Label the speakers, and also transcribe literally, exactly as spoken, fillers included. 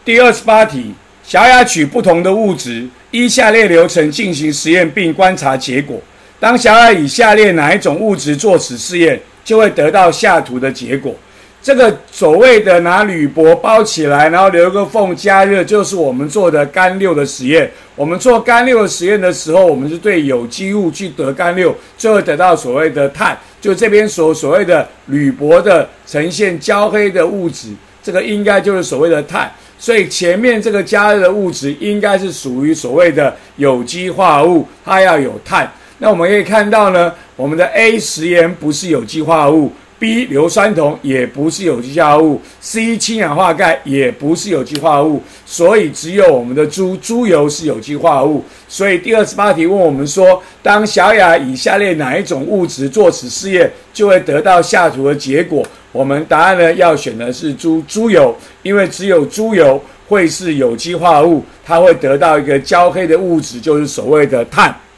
Speaker 1: 第二十八题，小雅取不同的物质，依下列流程进行实验并观察结果。当小雅以下列哪一种物质做此试验，就会得到下图的结果。这个所谓的拿铝箔包起来，然后留个缝加热，就是我们做的干六的实验。我们做干六的实验的时候，我们是对有机物去得干六，最后得到所谓的碳，就这边所所谓的铝箔的呈现焦黑的物质，这个应该就是所谓的碳。所以前面这个加热的物质应该是属于所谓的有机化合物，它要有碳。那我们可以看到呢，我们的 A 食盐不是有机化合物， B 硫酸铜也不是有机化合物， C 氢氧化钙也不是有机化合物，所以只有我们的猪猪油是有机化合物。所以第二十八题问我们说，当小雅以下列哪一种物质做此试验，就会得到下图的结果。我们答案呢要选的是猪猪油，因为只有猪油会是有机化合物，它会得到一个焦黑的物质，就是所谓的碳。